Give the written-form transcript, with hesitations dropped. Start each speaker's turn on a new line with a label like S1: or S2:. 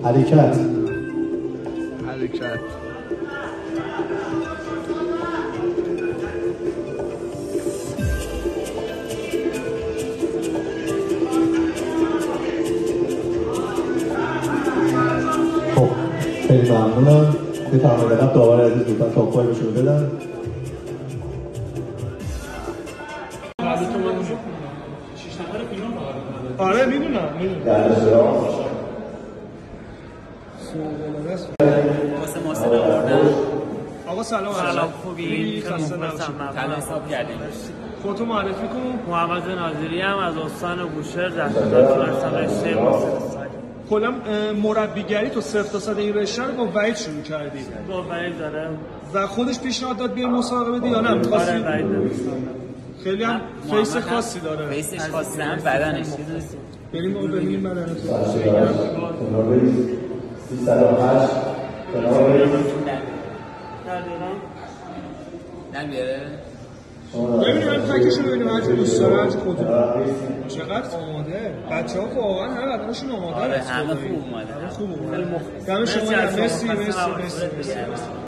S1: حرکت. خب خیلی ممنونم. میتونم بدم داور عزیز لطفا تاپای بهشون بدن.
S2: آره میدونم.
S3: واسه محسن آوردم.
S2: آقا سلام.
S3: خوبی؟ تلا حساب کردیم.
S2: خودتو معرفی کن.
S4: محمد ناظری هم از استان بوشهر در خدمت تونستم رشته محسن.
S2: کلا مربیگری تو 0 تا 100 این رشته رو با وحید شروع کردی.
S4: با وحید داره.
S2: و خودش پیشنهاد داد بیای مسابقه بدی یا نه؟ می‌خواستی؟
S4: آره وحید داره.
S2: خیلی هم فیس خاصی داره.
S3: فیسش خاصی هم بدنش.
S2: بریم بدنش.
S1: 308
S3: نمیاره؟
S2: ببینیم هم تکشون ببینیم هرچی دوست داره هرچی خود چقدر آماده. بچه ها واقعا همه بدنشون آماده.
S3: آره همه خوب اومده.
S2: خوب اومده. دم شما. مرسی.